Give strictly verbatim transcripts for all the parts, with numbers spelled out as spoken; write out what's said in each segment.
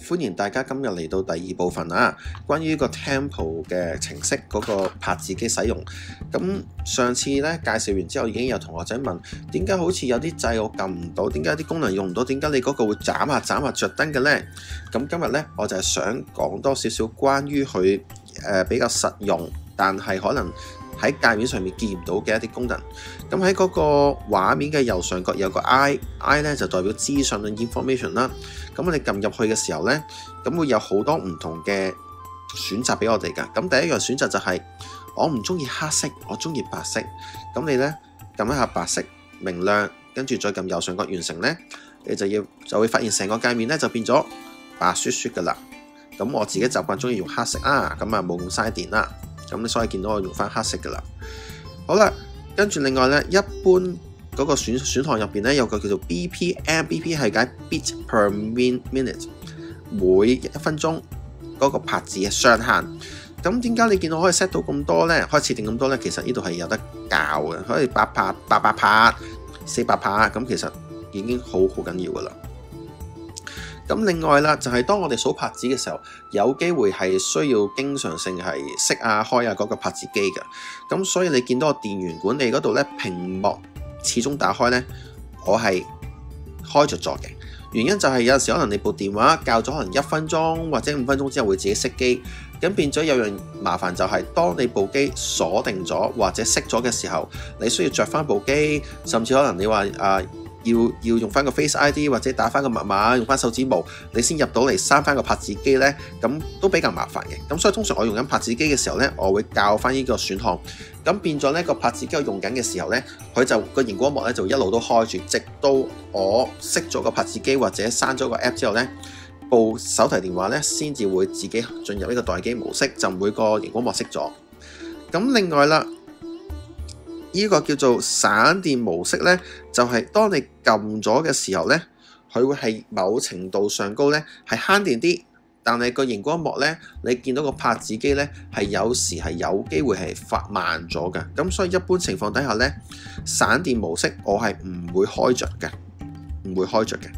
歡迎大家今日嚟到第二部分啊，關於個 Tempo 嘅程式嗰個拍字機使用。咁上次咧介紹完之後，已經有同學仔問點解好似有啲掣我撳唔到，點解有啲功能用唔到，點解你嗰個會斬下斬下着燈嘅呢？咁今日咧我就係想講多少少關於佢誒比較實用，但係可能喺界面上面見唔到嘅一啲功能。咁喺嗰個畫面嘅右上角有個 I，I 咧就代表資訊嘅 information 啦。咁我哋撳入去嘅時候咧，咁會有好多唔同嘅選擇俾我哋㗎。咁第一樣選擇就係我唔中意黑色，我中意白色。咁你咧撳一下白色明亮，跟住再撳右上角完成咧，你就要就會發現成個界面咧就變咗白雪雪㗎啦。咁我自己習慣中意用黑色啊，咁啊冇咁嘥電啦。咁所以見到我用翻黑色㗎啦。好啦，跟住另外咧，一般嗰個選選項入邊咧有個叫做 B P M，B P 係解 bit per minute， 每一分鐘嗰個拍字嘅上限。咁點解你見到可以 set 到咁多咧？可以設定咁多咧？其實呢度係有得教嘅，可以八拍、八百拍、四百拍，咁其實已經好好緊要㗎啦。咁另外啦，就係當我哋數拍子嘅時候，有機會係需要經常性係熄啊開啊嗰個拍字機嘅。咁所以你見到個電源管理嗰度咧，屏幕始終打開咧，我係開着咗嘅。原因就係有陣時可能你部電話校咗可能一分鐘或者五分鐘之後會自己熄機，咁變咗有樣麻煩就係當你部機鎖定咗或者熄咗嘅時候，你需要着翻部機，甚至可能你話啊。要要用翻個 Face I D 或者打翻個密碼，用翻手指模，你先入到嚟閂翻個拍字機呢，咁都比較麻煩嘅。咁所以通常我用緊拍字機嘅時候呢，我會校翻呢個選項，咁變咗呢個拍字機我用緊嘅時候呢，佢就個熒光幕呢就一路都開住，直到我熄咗個拍字機或者刪咗個 app 之後呢，部手提電話呢先至會自己進入呢個待機模式，就唔會個熒光幕熄咗。咁另外啦。呢個叫做省電模式呢，就係當你撳咗嘅時候呢，佢會係某程度上高呢係慳電啲，但係個熒光幕呢，你見到個拍字機呢係有時係有機會係發慢咗嘅。咁所以一般情況底下呢，省電模式我係唔會開着嘅，唔會開着嘅。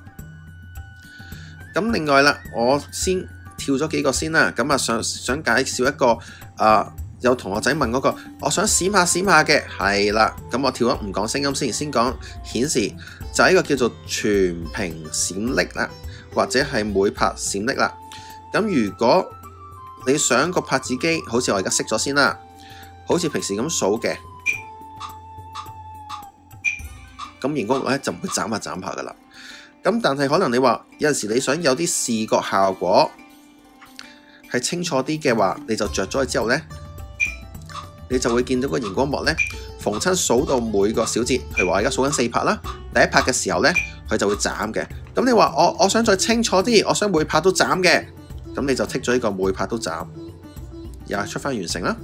咁另外啦，我先跳咗幾個先啦。咁啊，想想介紹一個啊。呃有同學仔問嗰、那個，我想閃下閃下嘅，係啦，咁我跳咗唔講聲音先，先講顯示，就係、是、一個叫做全屏閃爍啦，或者係每拍閃爍啦。咁如果你想個拍字機，好似我而家熄咗先啦，好似平時咁數嘅，咁熒光幕咧就唔會斬下斬下噶啦。咁但係可能你話有陣時你想有啲視覺效果係清楚啲嘅話，你就着咗佢之後咧。你就會見到個熒光幕咧，逢親數到每個小節，譬如話而家數緊四拍啦，第一拍嘅時候咧，佢就會斬嘅。咁你話我我想再清楚啲，我想每拍都斬嘅，咁你就剔咗呢個每拍都斬，又係出翻完成啦。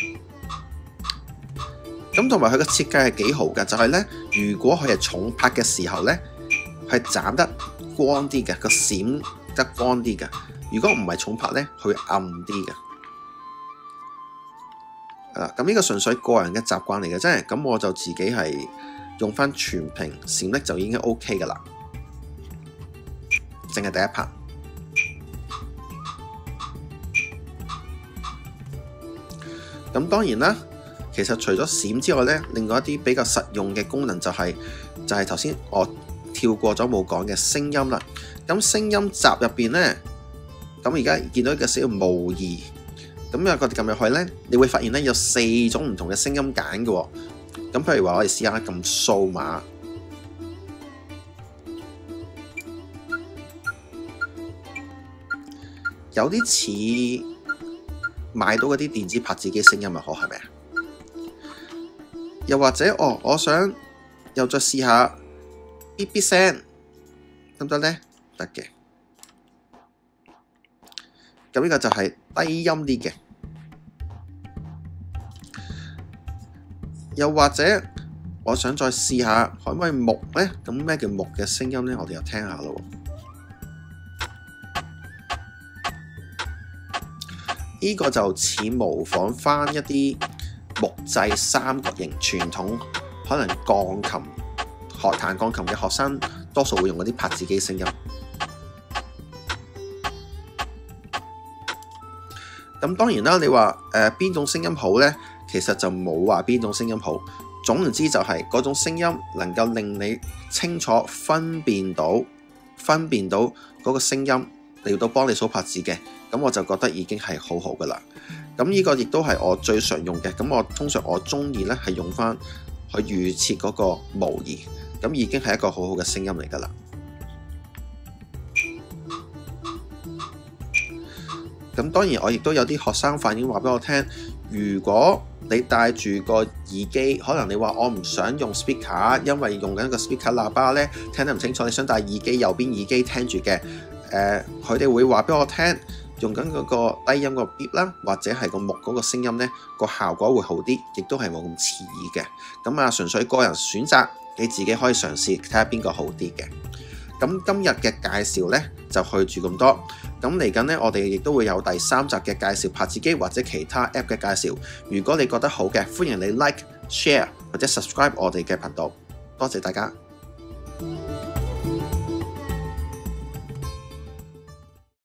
咁同埋佢嘅設計係幾好嘅，就係咧，如果佢係重拍嘅時候咧，係斬得光啲嘅，個閃得光啲嘅；如果唔係重拍咧，佢會暗啲嘅。咁呢個純粹個人嘅習慣嚟嘅啫，咁我就自己係用翻全屏閃爍就已經 OK 噶啦，淨係第一拍。咁當然啦，其實除咗閃之外咧，另外一啲比較實用嘅功能就係、是、就係頭先我跳過咗冇講嘅聲音啦。咁聲音集入邊咧，咁而家見到一個小模擬。咁啊，我哋撳入去咧，你會發現咧有四種唔同嘅聲音揀嘅喎。咁譬如話，我哋試下撳數碼，有啲似買到嗰啲電子拍字機聲音啊，可係咪啊？又或者哦，我想又再試下嗶嗶聲，得唔得咧？得嘅。咁呢個就係低音啲嘅。又或者我想再試下可唔可以木呢？咁咩叫木嘅聲音呢？我哋又聽下咯。呢個就似模仿翻一啲木製三角形傳統，可能鋼琴學彈鋼琴嘅學生多數會用嗰啲拍子機聲音。 咁當然啦，你話誒邊種聲音好呢？其實就冇話邊種聲音好。總言之就係嗰種聲音能夠令你清楚分辨到分辨到嗰個聲音嚟到幫你數拍子嘅，咁我就覺得已經係好好噶啦。咁呢個亦都係我最常用嘅。咁我通常我中意呢係用翻去預設嗰個模擬，咁已經係一個好好嘅聲音嚟噶啦。咁當然我亦都有啲學生反映話俾我聽，如果你戴住個耳機，可能你話我唔想用 speaker， 因為用緊個 speaker 喇叭呢聽得唔清楚，你想戴耳機右邊耳機聽住嘅，誒佢哋會話俾我聽，用緊嗰個低音個 beep 啦，或者係個木嗰個聲音呢，個效果會好啲，亦都係冇咁刺耳嘅。咁啊，純粹個人選擇，你自己可以嘗試睇下邊個好啲嘅。咁今日嘅介紹呢，就去住咁多。咁嚟緊呢，我哋亦都會有第三集嘅介紹拍子機或者其他 app 嘅介紹。如果你覺得好嘅，歡迎你 like、share 或者 subscribe 我哋嘅頻道。多謝大家。